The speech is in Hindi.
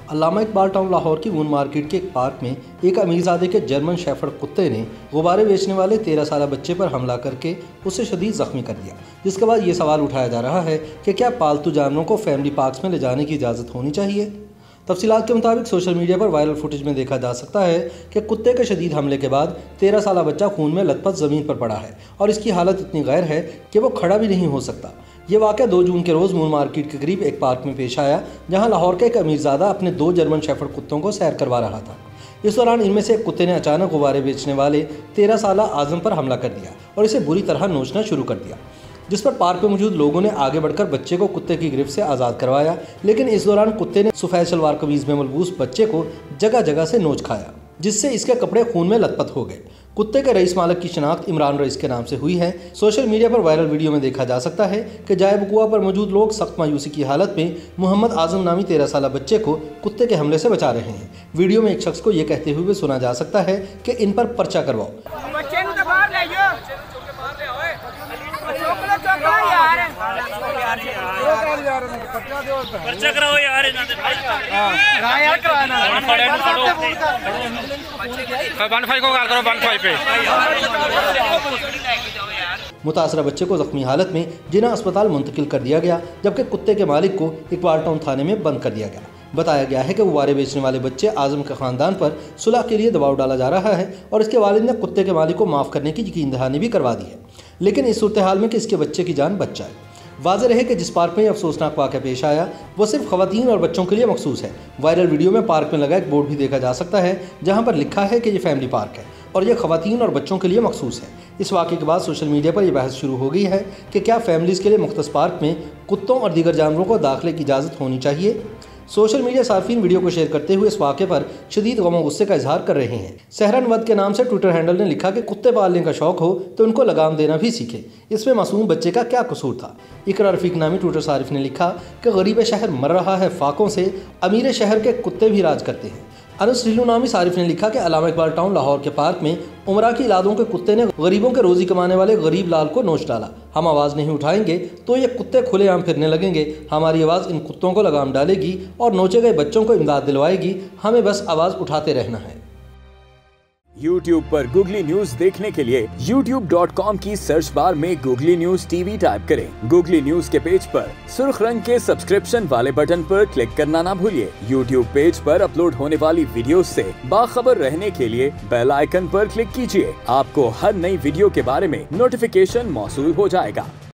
अल्लामा इकबाल टाउन लाहौर की वून मार्केट के एक पार्क में एक अमीरजादे के जर्मन शेफर्ड कुत्ते ने गुब्बारे बेचने वाले 13 साल बच्चे पर हमला करके उसे शदीद जख्मी कर दिया। जिसके बाद ये सवाल उठाया जा रहा है कि क्या पालतू जानवरों को फैमिली पार्क्स में ले जाने की इजाज़त होनी चाहिए। तफसीलात के मुताबिक सोशल मीडिया पर वायरल फुटेज में देखा जा सकता है कि कुत्ते के शदीद हमले के बाद 13 साल बच्चा खून में लथपथ ज़मीन पर पड़ा है और इसकी हालत इतनी गैर है कि वो खड़ा भी नहीं हो सकता। ये वाक़या 2 जून के रोज़ मून मार्केट के करीब एक पार्क में पेश आया, जहां लाहौर का एक अमीरजादा अपने 2 जर्मन शेफर्ड कुत्तों को सैर करवा रहा था। इस दौरान इनमें से एक कुत्ते ने अचानक गुब्बारे बेचने वाले 13 साल आज़म पर हमला कर दिया और इसे बुरी तरह नोचना शुरू कर दिया, जिस पर पार्क में मौजूद लोगों ने आगे बढ़कर बच्चे को कुत्ते की गिरफ्त से आज़ाद करवाया। लेकिन इस दौरान कुत्ते ने सफ़ेद सलवार कमीज़ में मलबूस बच्चे को जगह जगह से नोच खाया, जिससे इसके कपड़े खून में लथपथ हो गए। कुत्ते के रईस मालिक की शिनाख्त इमरान रईस के नाम से हुई है। सोशल मीडिया पर वायरल वीडियो में देखा जा सकता है कि जाए बकुआ पर मौजूद लोग सख्त मायूसी की हालत में मोहम्मद आजम नामी 13 साल बच्चे को कुत्ते के हमले से बचा रहे हैं। वीडियो में एक शख्स को ये कहते हुए सुना जा सकता है कि इन पर पर्चा करवाओ। पर्चा कराओ यार, मुतासरा बच्चे को जख्मी हालत में जिना अस्पताल मुंतकिल कर दिया गया, जबकि कुत्ते के मालिक को इकबाल टाउन थाने में बंद कर दिया गया। बताया गया है कि गुब्बारे बेचने वाले बच्चे आजम के ख़ानदान पर सुलह के लिए दबाव डाला जा रहा है और इसके वालिद ने कुत्ते के मालिक को माफ़ करने की यकीन दहानी भी करवा दी है, लेकिन इस सूरत हाल में कि इसके बच्चे की जान बच जाए। वाज़ेह रहे कि जिस पार्क में अफसोसनाक वाक़या पेश आया वो सिर्फ ख़वातीन और बच्चों के लिए मखसूस है। वायरल वीडियो में पार्क में लगा एक बोर्ड भी देखा जा सकता है, जहां पर लिखा है कि ये फैमिली पार्क है और यह ख़वातीन और बच्चों के लिए मखसूस है। इस वाक़े के बाद सोशल मीडिया पर यह बहस शुरू हो गई है कि क्या फैमिलीज़ के लिए मुख्तस पार्क में कुत्तों और दीगर जानवरों को दाखिले की इजाज़त होनी चाहिए। सोशल मीडिया सार्फिन वीडियो को शेयर करते हुए इस वाक़े पर शदीद गम और गुस्से का इजहार कर रहे हैं। सहरन वद के नाम से ट्विटर हैंडल ने लिखा कि कुत्ते पालने का शौक हो तो उनको लगाम देना भी सीखे, इसमें मासूम बच्चे का क्या कसूर था। इकरा रफ़ीक नामी ट्विटर सारिफ ने लिखा कि गरीब शहर मर रहा है फाकों से, अमीर शहर के कुत्ते भी राज करते हैं। अनस ढिल्लू नामी सारिफ ने लिखा कि अल्लामा इकबाल टाउन लाहौर के पार्क में उमरा की इलादों के कुत्ते ने गरीबों के रोज़ी कमाने वाले गरीब लाल को नोच डाला। हम आवाज़ नहीं उठाएंगे तो ये कुत्ते खुलेआम फिरने लगेंगे। हमारी आवाज़ इन कुत्तों को लगाम डालेगी और नोचे गए बच्चों को इमदाद दिलवाएगी। हमें बस आवाज़ उठाते रहना है। YouTube पर गूगली न्यूज देखने के लिए youtube.com की सर्च बार में गूगली न्यूज टीवी टाइप करें। गूगली न्यूज के पेज पर सुर्ख रंग के सब्सक्रिप्शन वाले बटन पर क्लिक करना ना भूलिए। YouTube पेज पर अपलोड होने वाली वीडियोस से बाखबर रहने के लिए बेल आइकन पर क्लिक कीजिए। आपको हर नई वीडियो के बारे में नोटिफिकेशन मौसूल हो जाएगा।